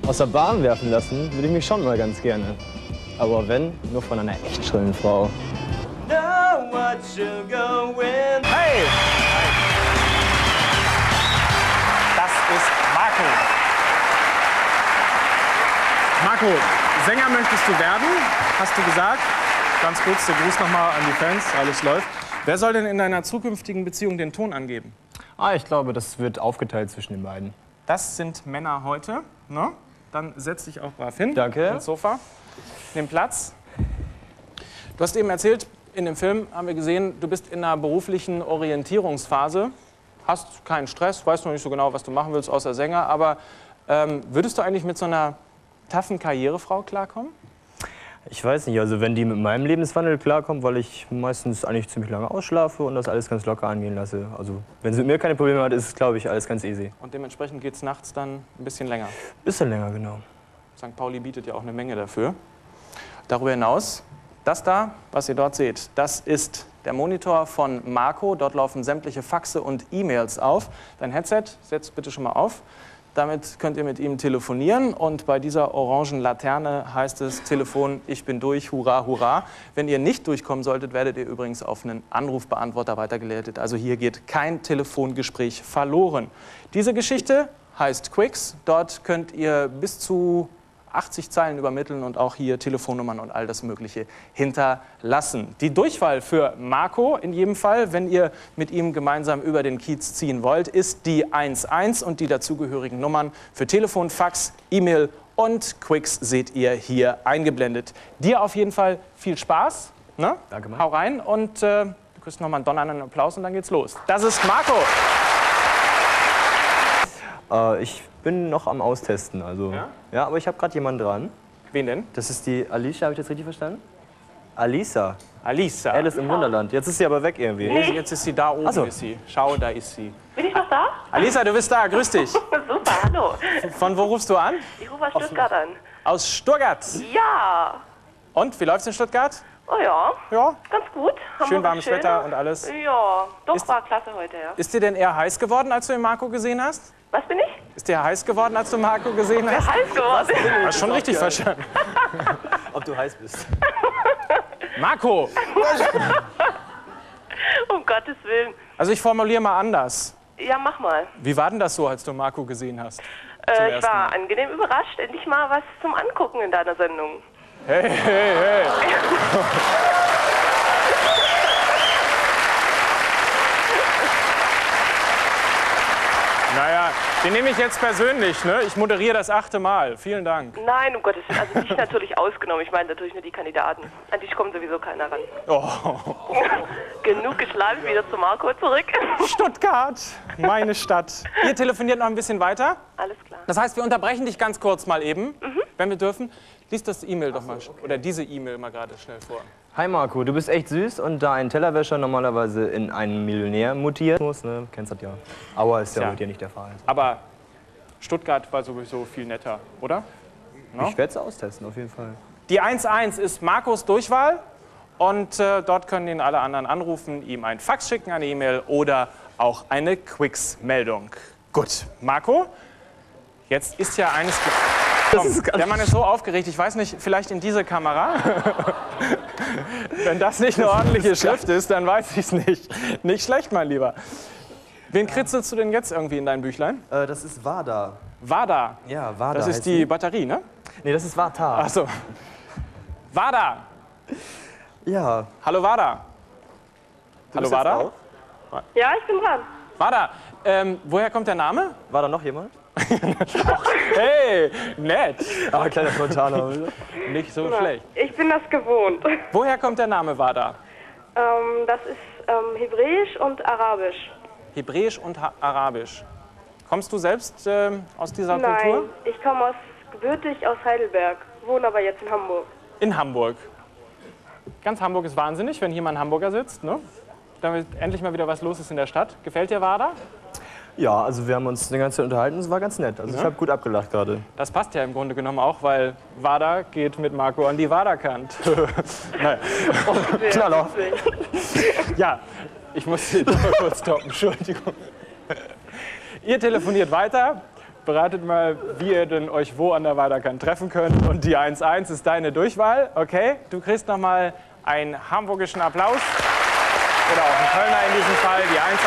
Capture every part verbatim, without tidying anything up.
Aus der Bahn werfen lassen würde ich mich schon mal ganz gerne. Aber wenn, nur von einer echt schrillen Frau. Hey! Das ist Marco. Marco, Sänger möchtest du werden, hast du gesagt. Ganz kurz, der Gruß nochmal an die Fans, alles läuft. Wer soll denn in deiner zukünftigen Beziehung den Ton angeben? Ah, ich glaube, das wird aufgeteilt zwischen den beiden. Das sind Männer heute, ne? Dann setz dich auch brav hin. Danke. Ins Sofa. Nimm Platz. Du hast eben erzählt, in dem Film haben wir gesehen, du bist in einer beruflichen Orientierungsphase. Hast keinen Stress, weißt noch nicht so genau, was du machen willst, außer Sänger. Aber ähm, würdest du eigentlich mit so einer taffen Karrierefrau klarkommen? Ich weiß nicht, also wenn die mit meinem Lebenswandel klarkommt, weil ich meistens eigentlich ziemlich lange ausschlafe und das alles ganz locker angehen lasse. Also wenn sie mit mir keine Probleme hat, ist es, glaube ich, alles ganz easy. Und dementsprechend geht es nachts dann ein bisschen länger? Bisschen länger, genau. Sankt Pauli bietet ja auch eine Menge dafür. Darüber hinaus, das da, was ihr dort seht, das ist der Monitor von Marco. Dort laufen sämtliche Faxe und E-Mails auf. Dein Headset, setz bitte schon mal auf. Damit könnt ihr mit ihm telefonieren und bei dieser orangen Laterne heißt es Telefon, ich bin durch, hurra, hurra. Wenn ihr nicht durchkommen solltet, werdet ihr übrigens auf einen Anrufbeantworter weitergeleitet. Also hier geht kein Telefongespräch verloren. Diese Geschichte heißt Quicks. Dort könnt ihr bis zu achtzig Zeilen übermitteln und auch hier Telefonnummern und all das Mögliche hinterlassen. Die Durchwahl für Marco in jedem Fall, wenn ihr mit ihm gemeinsam über den Kiez ziehen wollt, ist die eins eins und die dazugehörigen Nummern für Telefon, Fax, E-Mail und Quicks seht ihr hier eingeblendet. Dir auf jeden Fall viel Spaß. Ne? Danke, Mann. Hau rein und äh, du kriegst nochmal einen donnernden Applaus und dann geht's los. Das ist Marco. Äh, ich bin noch am Austesten, also. Ja? Ja, aber ich habe gerade jemanden dran. Wen denn? Das ist die Alicia, habe ich das richtig verstanden? Alisa. Alisa. Alice im Wunderland. Jetzt ist sie aber weg irgendwie. Nee, jetzt ist sie da oben. Ach so. Ist sie. Schau, da ist sie. Bin ich noch da? Alisa, du bist da. Grüß dich. Super, hallo. Von wo rufst du an? Ich rufe aus Stuttgart an. Aus Stuttgart. Ja. Und, wie läuft's in Stuttgart? Oh ja, Ja, ganz gut. Hamburg schön ist warmes schöner. Wetter und alles. Ja, doch, Ist- war klasse heute, ja. Ist dir denn eher heiß geworden, als du den Marco gesehen hast? Was bin ich? Ist dir heiß geworden, als du Marco gesehen hast? Heiß geworden. Hast schon richtig verstanden. Ob du heiß bist. Marco! Um Gottes Willen. Also ich formuliere mal anders. Ja, mach mal. Wie war denn das so, als du Marco gesehen hast? Zum Äh, ich ersten war Mal. angenehm überrascht. Endlich mal was zum Angucken in deiner Sendung. Hey, hey, hey. Naja, den nehme ich jetzt persönlich, ne? Ich moderiere das achte Mal. Vielen Dank. Nein, um Gottes Willen. Also dich natürlich ausgenommen. Ich meine natürlich nur die Kandidaten. An dich kommt sowieso keiner ran. Oh. Genug geschlafen, wieder zu Marco zurück. Stuttgart, meine Stadt. Ihr telefoniert noch ein bisschen weiter. Alles klar. Das heißt, wir unterbrechen dich ganz kurz mal eben, wenn wir dürfen. Lies das E-Mail doch mal, oder diese E-Mail mal gerade schnell vor. Hi Marco, du bist echt süß und da ein Tellerwäscher normalerweise in einen Millionär mutiert muss, ne, kennst das ja. Aber ist ja, Ja. mit dir nicht der Fall. Aber Stuttgart war sowieso viel netter, oder? No? Ich werde es austesten, auf jeden Fall. Die eins eins ist Marcos Durchwahl und äh, dort können ihn alle anderen anrufen, ihm ein Fax schicken, eine E-Mail oder auch eine Quicks-Meldung. Gut, Marco, jetzt ist ja eines... Komm, der Mann ist so aufgeregt, ich weiß nicht, vielleicht in diese Kamera? Wenn das nicht eine ordentliche Schrift ist, dann weiß ich es nicht. Nicht schlecht, mein Lieber. Wen kritzelst du denn jetzt irgendwie in dein Büchlein? Äh, das ist Vada. Wada. Ja, Vada. Das ist heißt die Batterie, ne? Nee, das ist Vata. Achso. Wada. Ja. Hallo Wada. Du Hallo bist jetzt Wada. auch? Ja, ich bin dran. Wada, ähm, woher kommt der Name? War da noch jemand? Hey, nett. Ah, kleiner Spontaner. Nicht so schlecht. Ich bin das gewohnt. Woher kommt der Name Wada? Ähm, das ist ähm, Hebräisch und Arabisch. Hebräisch und ha Arabisch. Kommst du selbst ähm, aus dieser Nein, Kultur? ich komme aus, gebürtig aus Heidelberg, wohne aber jetzt in Hamburg. In Hamburg. Ganz Hamburg ist wahnsinnig, wenn hier mal ein Hamburger sitzt, ne? Damit endlich mal wieder was los ist in der Stadt. Gefällt dir Wada? Ja, also wir haben uns eine ganze Zeit unterhalten, es war ganz nett. Also Ja. ich habe gut abgelacht gerade. Das passt ja im Grunde genommen auch, weil Wada geht mit Marco an die Wada-Kant. Naja. Knaller. Ja, ich muss Sie doch mal kurz stoppen, Entschuldigung. Ihr telefoniert weiter. beratet mal, wie ihr denn euch wo an der Waderkant treffen könnt. Und die eins eins ist deine Durchwahl. Okay, du kriegst noch mal einen hamburgischen Applaus. Oder auch einen Kölner in diesem Fall, die eins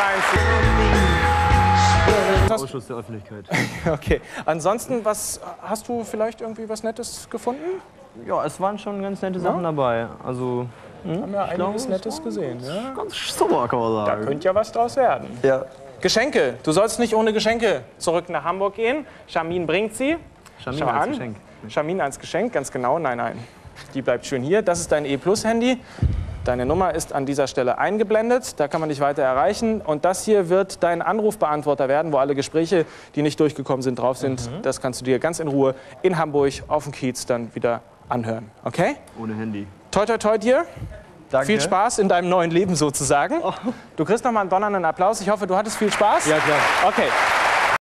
eins. Ausschuss der Öffentlichkeit. Okay, ansonsten, was, hast du vielleicht irgendwie was Nettes gefunden? Ja, es waren schon ganz nette Sachen dabei. Also, hm, Haben ja ich glaube, einiges es Nettes war gesehen. Ja? Ganz super, kann man Da sagen. könnte ja was draus werden. Ja. Geschenke. Du sollst nicht ohne Geschenke zurück nach Hamburg gehen. Charmin bringt sie. Charmin Schau als an. Geschenk. Charmin als Geschenk, ganz genau. Nein, nein. Die bleibt schön hier. Das ist dein E-Plus-Handy. Deine Nummer ist an dieser Stelle eingeblendet. Da kann man dich weiter erreichen. Und das hier wird dein Anrufbeantworter werden, wo alle Gespräche, die nicht durchgekommen sind, drauf sind. Mhm. Das kannst du dir ganz in Ruhe in Hamburg auf dem Kiez dann wieder anhören. Okay? Ohne Handy. Toi, toi, toi dir. Danke. Viel Spaß in deinem neuen Leben sozusagen. Du kriegst noch mal einen donnernden Applaus. Ich hoffe, du hattest viel Spaß. Ja, klar. Okay.